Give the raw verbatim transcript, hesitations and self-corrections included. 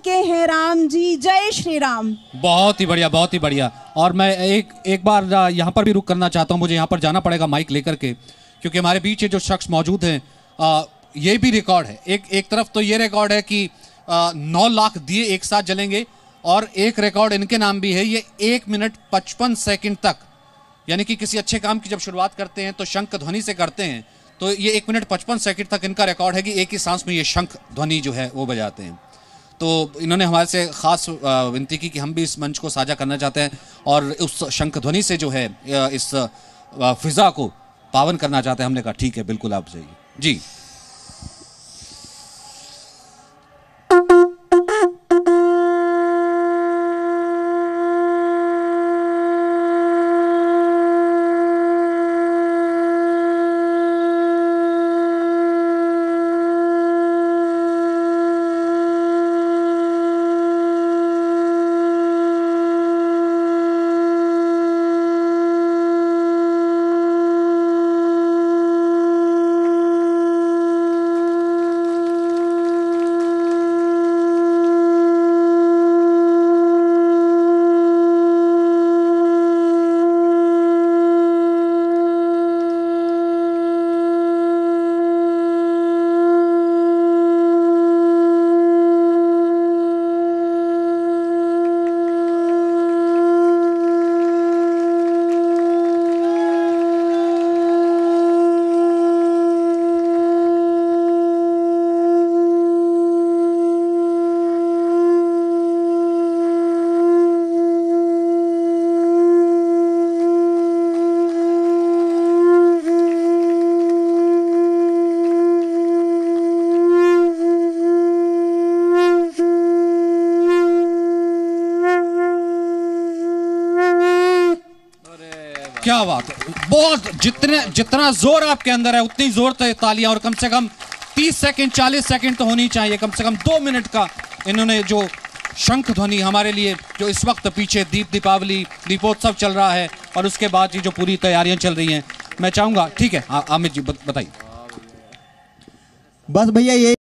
के हैं राम जी, जय श्री राम। बहुत ही बढ़िया, बहुत ही बढ़िया। और मैं एक एक बार यहाँ पर भी रुक करना चाहता हूँ, मुझे यहाँ पर जाना पड़ेगा माइक लेकर के, क्योंकि हमारे बीच ये जो शख्स मौजूद हैं, आ, ये भी रिकॉर्ड है। एक एक तरफ तो ये रिकॉर्ड है कि आ, नौ लाख दिए एक साथ जलेंगे, और एक रिकॉर्ड इनके नाम भी है, ये एक मिनट पचपन सेकंड तक, यानी कि किसी अच्छे काम की जब शुरुआत करते हैं तो शंख ध्वनि से करते हैं, तो ये एक मिनट पचपन सेकंड तक इनका रिकॉर्ड है कि एक ही सांस में ये शंख ध्वनि जो है वो बजाते हैं। तो इन्होंने हमारे से खास विनती की कि हम भी इस मंच को साझा करना चाहते हैं और उस शंख ध्वनि से जो है इस फिजा को पावन करना चाहते हैं। हमने कहा ठीक है, बिल्कुल आप जाइए जी। क्या बात है, बहुत, जितने जितना जोर आपके अंदर है उतनी जोर तो तालियां, और कम से कम तीस सेकंड चालीस सेकंड तो होनी चाहिए, कम से कम दो मिनट का इन्होंने जो शंख ध्वनि हमारे लिए, जो इस वक्त पीछे दीप दीपावली दीपोत्सव चल रहा है और उसके बाद ये जो पूरी तैयारियां चल रही हैं, मैं चाहूंगा, ठीक है अमित जी बताइए। बस भैया ये